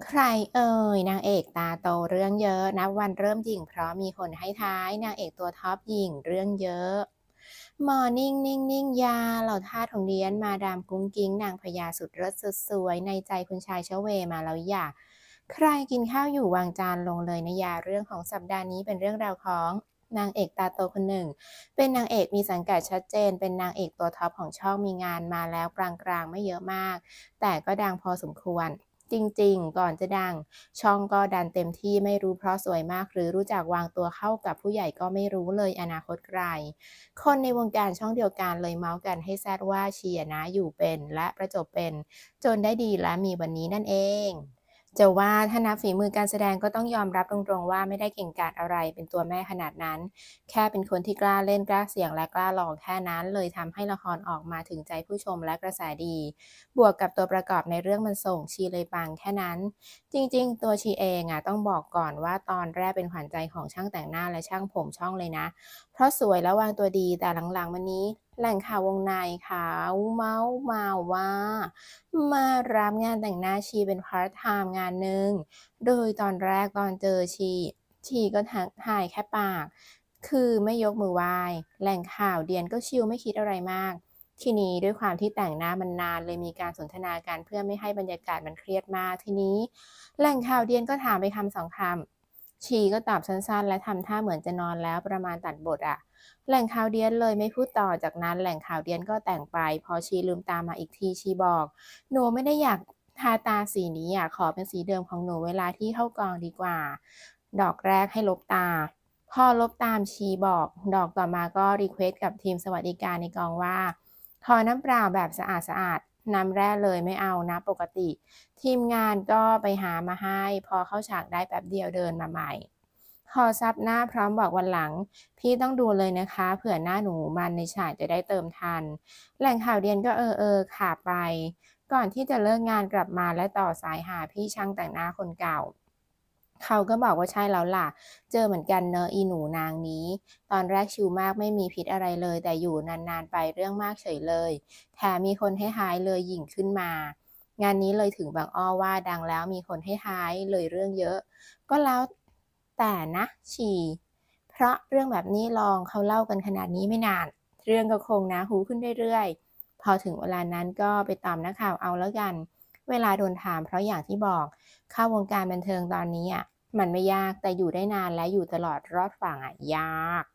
ใครเอ่ยนางเอกตาโตเรื่องเยอะนับวันเริ่มหยิ่งเพราะมีคนให้ท้ายนางเอกตัวท็อปหยิ่งเรื่องเยอะมอร์นิ่งนิ่งนิ่งยาเหล่าทาสของเดียนมาดามกุ้งกิ้งนางพญาสุดเลิศสุดสวยในใจคุณชายเชเวมาแล้วอย่าใครกินข้าวอยู่วางจานลงเลยนะยาเรื่องของสัปดาห์นี้เป็นเรื่องราวของนางเอกตาโตคนหนึ่งเป็นนางเอกมีสังกัดชัดเจนเป็นนางเอกตัวท็อปของช่องมีงานมาแล้วกลางๆไม่เยอะมากแต่ก็ดังพอสมควร จริงๆ ก่อนจะดังช่องก็ดันเต็มที่ไม่รู้เพราะสวยมากหรือรู้จักวางตัวเข้ากับผู้ใหญ่ก็ไม่รู้เลยอนาคตไกลคนในวงการช่องเดียวกันเลยเมาส์กันให้แซดว่าเชียร์นะอยู่เป็นและประจบเป็นจนได้ดีและมีวันนี้นั่นเองจะว่าถ้านับฝีมือการแสดงก็ต้องยอมรับตรงๆว่าไม่ได้เก่งกาจอะไรเป็นตัวแม่ขนาดนั้นแค่เป็นคนที่กล้าเล่นกล้าเสี่ยงและกล้าลองแค่นั้นเลยทำให้ละครออกมาถึงใจผู้ชมและกระแสดี บวกกับตัวประกอบในเรื่องมันส่งชีเลยปังแค่นั้น จริงๆตัวชีเองอะต้องบอกก่อนว่าตอนแรกเป็นขวัญใจของช่างแต่งหน้าและช่างผมช่องเลยนะ เพราะสวยและวางตัวดีแต่หลังๆมานี้แหล่งข่าววงในเขาเมาส์มาว่ามารับงานแต่งหน้าชีเป็นพาร์ทไทม์งานหนึ่งโดยตอนแรกตอนเจอชีก็ทักทายแค่ปากคือไม่ยกมือไหว้แหล่งข่าวเดียนก็ชิลไม่คิดอะไรมาก ทีนี้ด้วยความที่แต่งหน้ามันนานเลยมีการสนทนากันเพื่อไม่ให้บรรยากาศมันเครียดมากทีนี้แหล่งข่าวเดียนก็ถามไปคำสองคำชีก็ตอบสั้นๆและทำท่าเหมือนจะนอนแล้วประมาณตัดบทอะแหล่งข่าวเดียนเลยไม่พูดต่อจากนั้นแหล่งข่าวเดียนก็แต่งไปพอชีลืมตามาอีกทีชีบอกหนูไม่ได้อยากทาตาสีนี้อะขอเป็นสีเดิมของหนูเวลาที่เข้ากองดีกว่าดอกแรกให้ลบตาพอลบตามชีบอกดอกต่อมาก็รีเควสกับทีมสวัสดิการในกองว่า ขอน้ำเปล่าแบบสะอาดๆน้ำแร่เลยไม่เอานะปกติทีมงานก็ไปหามาให้พอเข้าฉากได้แป๊บเดียวเดินมาใหม่ขอซับหน้าพร้อมบอกวันหลังพี่ต้องดูเลยนะคะเผื่อหน้าหนูมันในฉากจะได้เติมทันแหล่งข่าวเดียนก็เออค่ะไปก่อนที่จะเลิกงานกลับมาและต่อสายหาพี่ช่างแต่งหน้าคนเก่า เขาก็บอกว่าใช่แล้วล่ะ เจอเหมือนกันเนอะอีหนูนางนี้ ตอนแรกชิลมากไม่มีพิษอะไรเลยแต่อยู่นานๆไปเรื่องมากเฉยเลย แถมมีคนให้ท้ายเลยหยิ่งขึ้นมา งานนี้เลยถึงบางอ้อว่าดังแล้วมีคนให้ท้ายเลยเรื่องเยอะ ก็แล้วแต่นะฉี่เพราะเรื่องแบบนี้ลองเขาเล่ากันขนาดนี้ไม่นาน เรื่องก็คงนะหูขึ้นเรื่อยๆพอถึงเวลานั้นก็ไปตามนักข่าวเอาแล้วกัน เวลาโดนถามเพราะอย่างที่บอกเข้าวงการบันเทิงตอนนี้อะ มันไม่ยากแต่อยู่ได้นานและอยู่ตลอดรอดฝั่งอะยาก